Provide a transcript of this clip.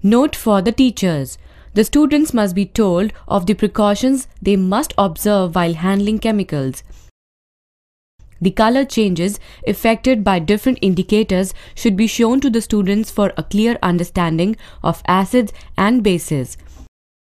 Note for the teachers. The students must be told of the precautions they must observe while handling chemicals. The color changes affected by different indicators should be shown to the students for a clear understanding of acids and bases.